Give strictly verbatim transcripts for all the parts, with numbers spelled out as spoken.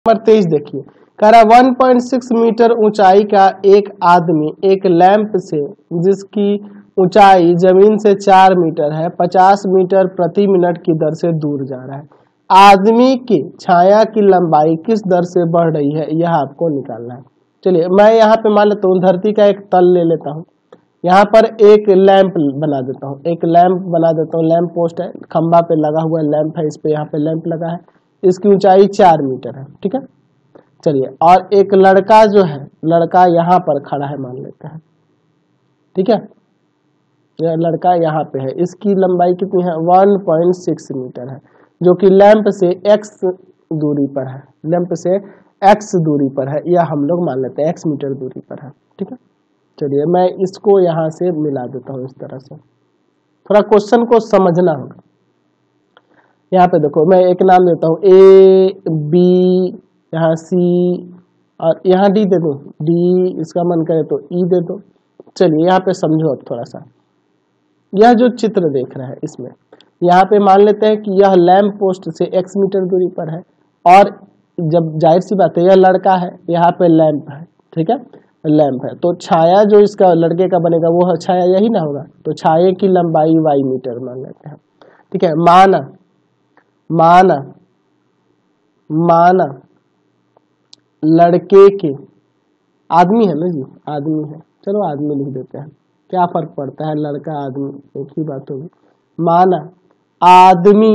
Number तेईस देखिए, कह रहा वन पॉइंट सिक्स मीटर ऊंचाई का एक आदमी एक लैंप से जिसकी ऊंचाई जमीन से चार मीटर है पचास मीटर प्रति मिनट की दर से दूर जा रहा है। आदमी की छाया की लंबाई किस दर से बढ़ रही है, यह आपको निकालना है। चलिए मैं यहाँ पे मान लेता हूँ धरती का एक तल ले लेता हूँ, यहाँ पर एक लैंप बना देता हूँ, एक लैंप बना देता हूँ। लैंप पोस्ट है, खंबा पे लगा हुआ लैंप है, इस पे यहाँ पे लैंप लगा है, इसकी ऊंचाई चार मीटर है, ठीक है। चलिए, और एक लड़का जो है, लड़का यहाँ पर खड़ा है मान लेते हैं, ठीक है। यह लड़का यहाँ पे है, इसकी लंबाई कितनी है, वन पॉइंट सिक्स मीटर है, जो कि लैंप से एक्स दूरी पर है, लैंप से एक्स दूरी पर है, या हम लोग मान लेते हैं एक्स मीटर दूरी पर है, ठीक है। चलिए मैं इसको यहाँ से मिला देता हूँ इस तरह से, थोड़ा क्वेश्चन को समझना होगा। यहाँ पे देखो मैं एक नाम देता हूँ ए बी, यहाँ सी और यहाँ डी दे दो, डी इसका मन करे तो ई दे दो। चलिए यहाँ पे समझो अब थोड़ा सा, यह जो चित्र देख रहे हैं इसमें यहाँ पे मान लेते हैं कि यह लैंप पोस्ट से एक्स मीटर दूरी पर है, और जब जाहिर सी बात है यह लड़का है, यहाँ पे लैंप है, ठीक है, लैंप है, तो छाया जो इसका लड़के का बनेगा वो छाया यही ना होगा, तो छाये की लंबाई वाई मीटर मान लेते हैं, ठीक है। माना माना माना लड़के के, आदमी है ना जी, आदमी है, चलो आदमी लिख देते हैं, क्या फर्क पड़ता है, लड़का आदमी एक ही बात होगी। माना आदमी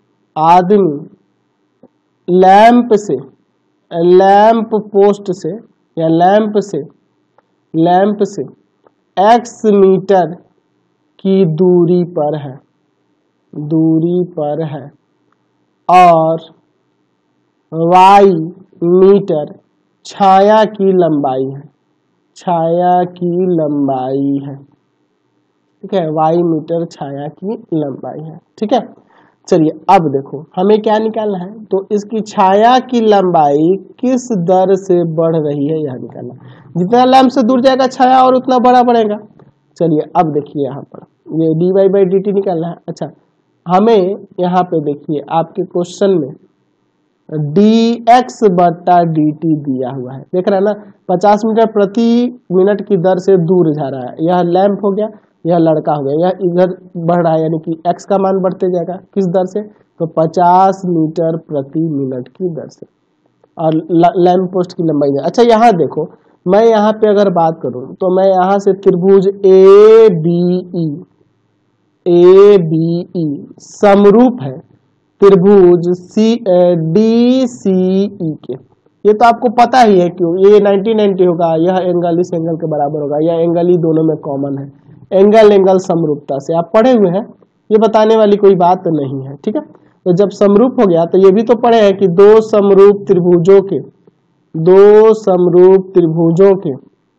आदमी लैंप से, लैंप पोस्ट से या लैंप से लैंप से एक्स मीटर की दूरी पर है, दूरी पर है, और वाई मीटर छाया की लंबाई है, छाया की लंबाई है, ठीक है, वाई मीटर छाया की लंबाई है, ठीक है। चलिए अब देखो हमें क्या निकालना है, तो इसकी छाया की लंबाई किस दर से बढ़ रही है यह निकालना। जितना लैंप से दूर जाएगा छाया और उतना बड़ा बढ़ेगा। चलिए अब देखिए यहाँ पर ये D Y by D T निकालना है। अच्छा, हमें यहाँ पे देखिए आपके क्वेश्चन में डी एक्स बटा डी टी दिया हुआ है, देख रहे हैं ना, पचास मीटर प्रति मिनट की दर से दूर जा रहा है, यह लैंप हो गया, यह लड़का हो गया, यह इधर बढ़ रहा है, यानी कि एक्स का मान बढ़ते जाएगा, किस दर से, तो पचास मीटर प्रति मिनट की दर से, और लैंप पोस्ट की लंबाई है। अच्छा यहाँ देखो, मैं यहाँ पे अगर बात करूँ तो मैं यहाँ से त्रिभुज A B E A B E समरूप है त्रिभुज सी डी सी ई के, ये तो आपको पता ही है, क्यों, ये नाइनटी नाइनटी होगा, यह एंगल इस एंगल के बराबर होगा, यह एंगल ही दोनों में कॉमन है, एंगल एंगल समरूपता से आप पढ़े हुए हैं, ये बताने वाली कोई बात नहीं है, ठीक है। तो जब समरूप हो गया तो ये भी तो पढ़े हैं कि दो समरूप त्रिभुजों के दो समरूप त्रिभुजों के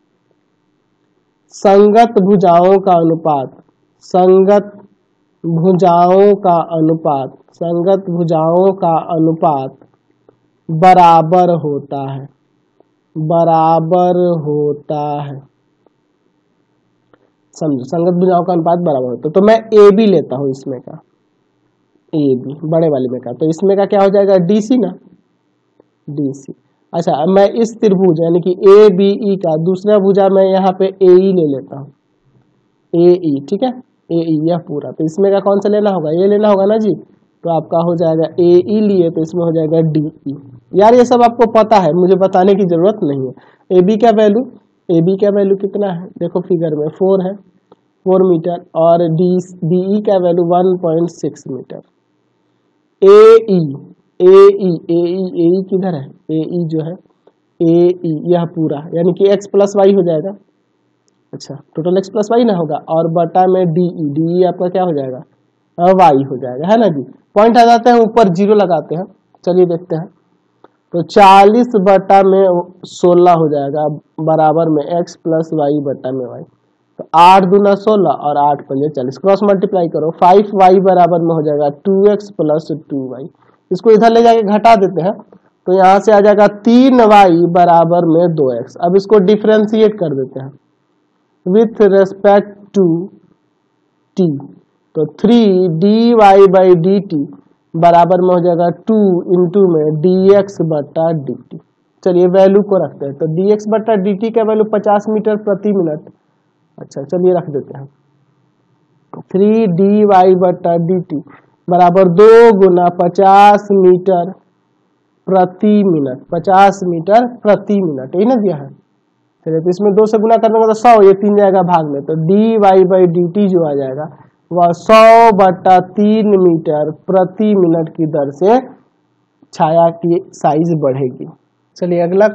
संगत भुजाओं का अनुपात संगत भुजाओं का अनुपात संगत भुजाओं का अनुपात बराबर होता है बराबर होता है समझो, संगत भुजाओं का अनुपात बराबर होता है। तो मैं ए बी लेता हूं, इसमें का ए बी बड़े वाले में का, तो इसमें का क्या हो जाएगा, डी सी ना, डी सी। अच्छा मैं इस त्रिभुज यानी कि ए बी ई का दूसरा भुजा मैं यहाँ पे ए ई ले लेता हूँ, ए ई, ठीक है, ए ई यह पूरा, तो इसमें का कौन सा लेना होगा, ये लेना होगा ना जी, तो आपका हो जाएगा ए ई लिए तो इसमें हो जाएगा डी ई। यार ये सब आपको पता है, मुझे बताने की जरूरत नहीं है। ए बी का वैल्यू ए बी का वैल्यू कितना है, देखो फिगर में फोर है, फोर मीटर, और डी डी ई का value one point six metre. A E A E A E A E किधर है, ए ई जो है ए ई यह पूरा यानी कि एक्स प्लस वाई हो जाएगा। अच्छा टोटल एक्स प्लस वाई ना होगा, और बटा में डी ई डी ई आपका क्या हो जाएगा, वाई हो जाएगा, है ना जी। पॉइंट आ जाते हैं, ऊपर जीरो लगाते हैं। चलिए देखते हैं, तो चालीस बटा में सोलह हो जाएगा बराबर में एक्स प्लस वाई बटा में वाई, तो आठ दूना सोलह और आठ पंजे चालीस, क्रॉस मल्टीप्लाई करो, फाइव वाई बराबर में हो जाएगा two X plus two Y. इसको इधर ले जाके घटा देते हैं, तो यहाँ से आ जाएगा तीन वाई बराबर में दो एक्स। अब इसको डिफ्रेंशिएट कर देते हैं विथ रेस्पेक्ट टू टी, तो three D Y by D T बराबर में हो जाएगा टू इंटू में डी एक्स बटा डी टी। चलिए वैल्यू को रखते हैं, तो डी एक्स बटा डी टी का वैल्यू पचास मीटर प्रति मिनट। अच्छा चलिए रख देते हैं, थ्री डी वाई बटा डी टी बराबर दो गुना पचास मीटर प्रति मिनट, पचास मीटर प्रति मिनट, यही ना दिया है। चलिए तो इसमें दो से गुना करने का तो सौ, ये तीन जाएगा भाग में, तो D Y by D T जो आ जाएगा वह सौ बटा तीन मीटर प्रति मिनट की दर से छाया की साइज बढ़ेगी। चलिए अगला